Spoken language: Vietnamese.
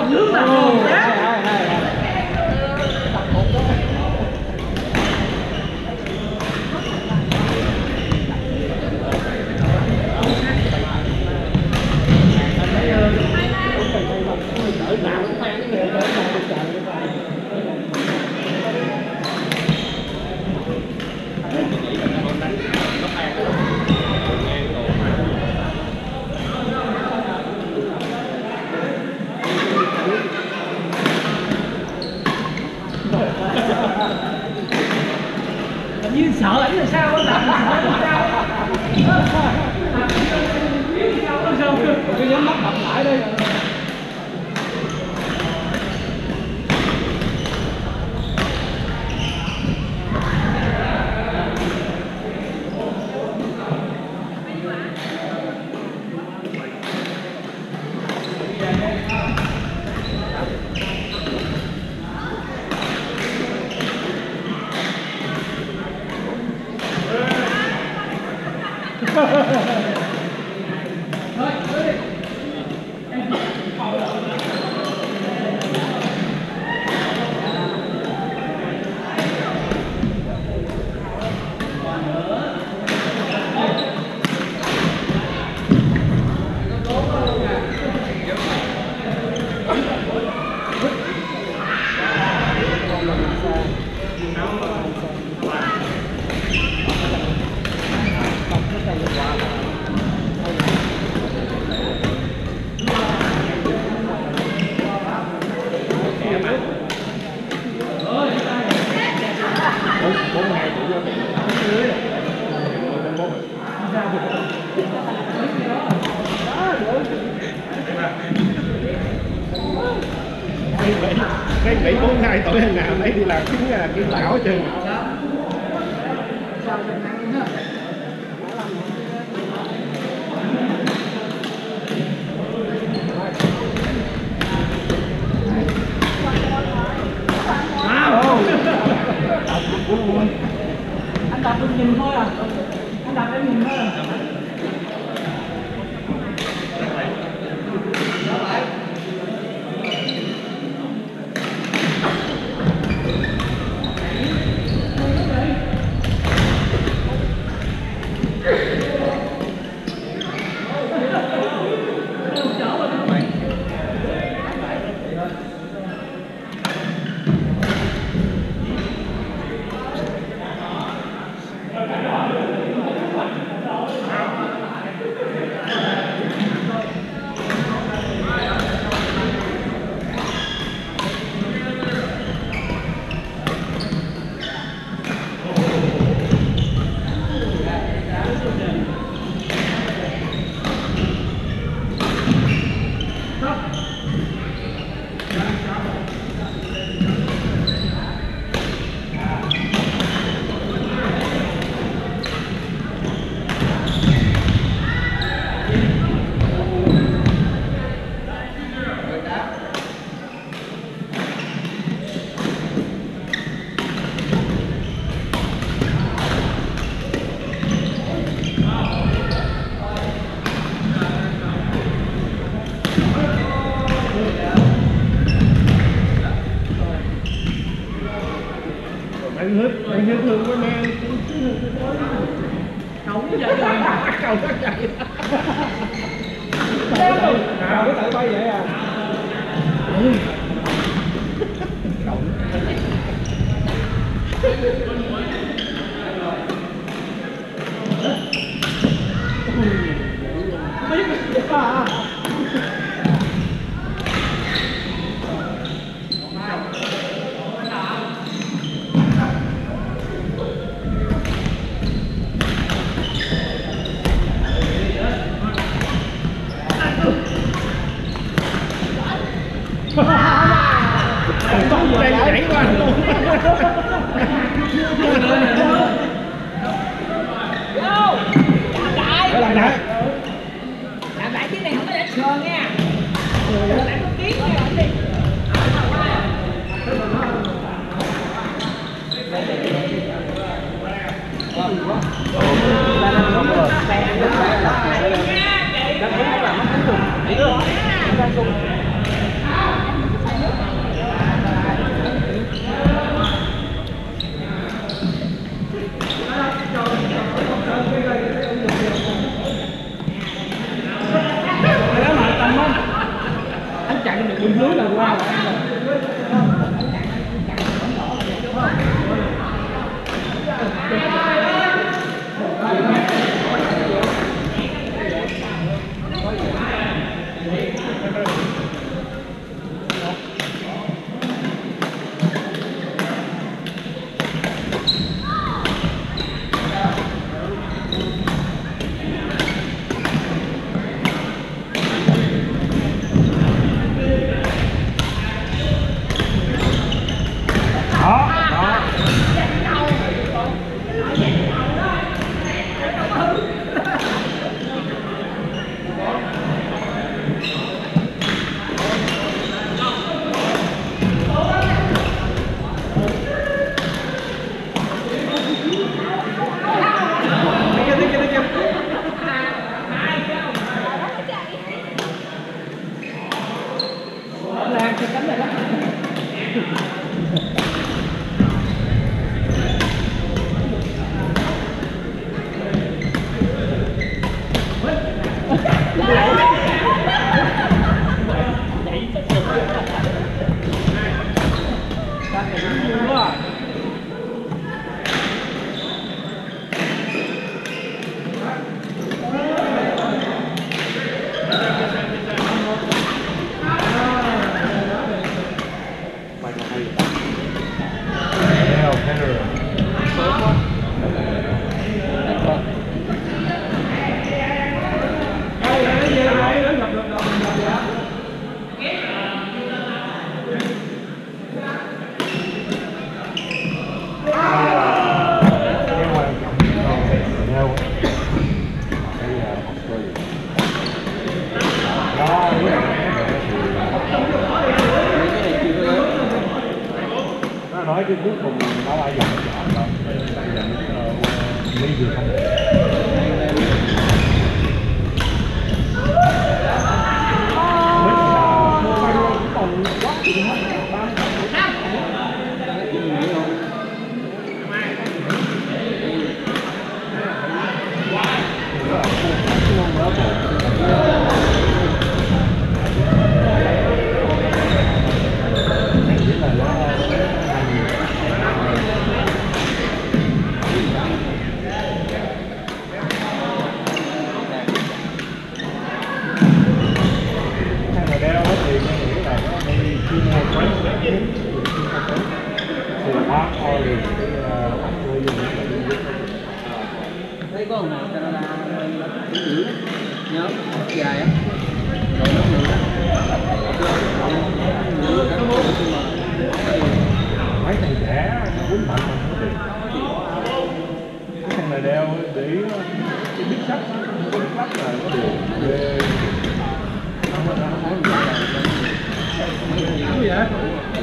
lướt là hồn đấy. Như sợ ảnh là sao đó, sao cái nhắm mắt đập lại đây. Cái Mỹ 42 tuổi hơn nào lấy đi làm kiến lão chứ. Anh đạp em nhìn thôi à, anh đạp em nhìn thôi à. Anh hết thương quá nè. Không vậy rồi. Cầu nó chạy. Nào cái tự bay vậy à. Tông đây nhảy qua luôn. Làm lại cái này không có để sờ nha. Lại có tiếng thôi rồi đi. bên dưới là qua nói cái cuối cùng nó lại dọn đâu đi được không thấy có nào Canada dữ nhớ dài á rồi nó nhiều mấy thằng trẻ quýnh mạnh mà không được cái thằng này đeo để cái biết sách cái biết sách là nó được ghê không có nói gì vậy